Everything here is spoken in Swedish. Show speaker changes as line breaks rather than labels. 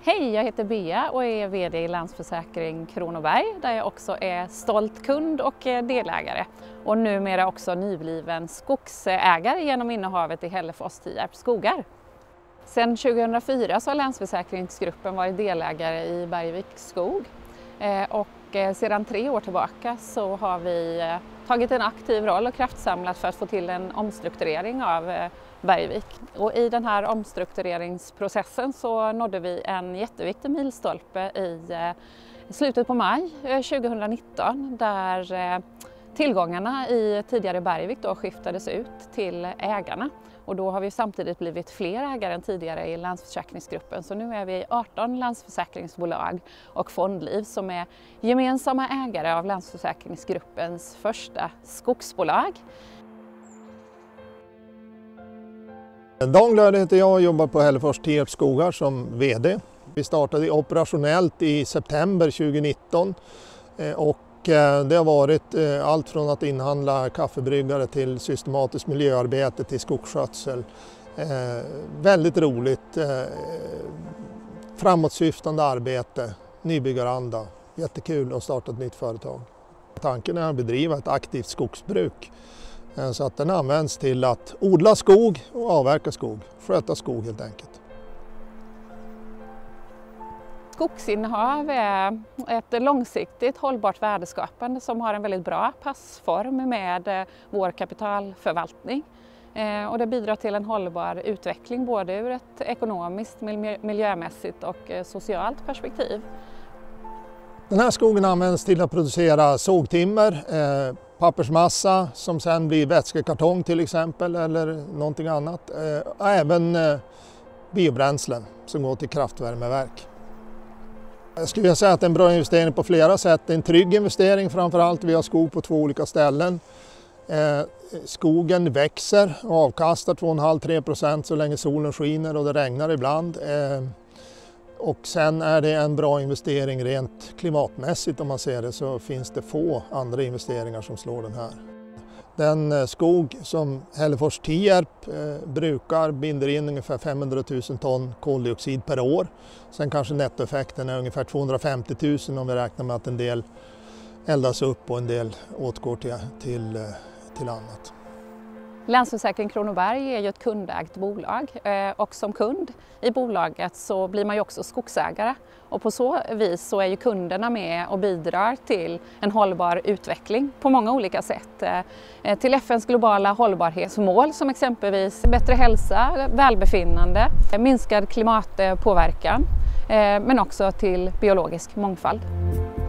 Hej, jag heter Bea och är VD i Länsförsäkring Kronoberg där jag också är stolt kund och delägare och numera också nybliven skogsägare genom innehavet i Hällefors Tierps skogar. Sedan 2004 så har Länsförsäkringsgruppen varit delägare i Bergviks skog och sedan 3 år tillbaka så har vi tagit en aktiv roll och kraftsamlat för att få till en omstrukturering av Bergvik. Och i den här omstruktureringsprocessen så nådde vi en jätteviktig milstolpe i slutet på maj 2019 där tillgångarna i tidigare Bergvik då skiftades ut till ägarna. Och då har vi samtidigt blivit fler ägare än tidigare i Länsförsäkringsgruppen. Så nu är vi 18 länsförsäkringsbolag och Fondliv som är gemensamma ägare av Länsförsäkringsgruppens första skogsbolag.
Dan Glöd heter jag och jobbar på Hällefors Tierps skogar som VD. Vi startade operationellt i september 2019 och det har varit allt från att inhandla kaffebryggare till systematiskt miljöarbete till skogsskötsel. Väldigt roligt, framåtsyftande arbete, nybyggaranda. Jättekul att starta ett nytt företag. Tanken är att bedriva ett aktivt skogsbruk så att den används till att odla skog och avverka skog, sköta skog helt enkelt.
Skogsinnehav är ett långsiktigt hållbart värdeskapande som har en väldigt bra passform med vår kapitalförvaltning. Och det bidrar till en hållbar utveckling både ur ett ekonomiskt, miljömässigt och socialt perspektiv.
Den här skogen används till att producera sågtimmer, pappersmassa som sen blir vätskekartong till exempel eller någonting annat. Även biobränslen som går till kraftvärmeverk. Jag skulle vilja säga att det är en bra investering på flera sätt. Det är en trygg investering framförallt. Vi har skog på 2 olika ställen. Skogen växer och avkastar 2,5-3% så länge solen skiner och det regnar ibland. Och sen är det en bra investering rent klimatmässigt om man ser det, så finns det få andra investeringar som slår den här. Den skog som Hällefors Tierp brukar binder in ungefär 500 000 ton koldioxid per år. Sen kanske nettoeffekten är ungefär 250 000 om vi räknar med att en del eldas upp och en del åtgår till annat.
Länsförsäkring Kronoberg är ju ett kundägt bolag och som kund i bolaget så blir man ju också skogsägare och på så vis så är ju kunderna med och bidrar till en hållbar utveckling på många olika sätt. Till FN:s globala hållbarhetsmål som exempelvis bättre hälsa, välbefinnande, minskad klimatpåverkan men också till biologisk mångfald.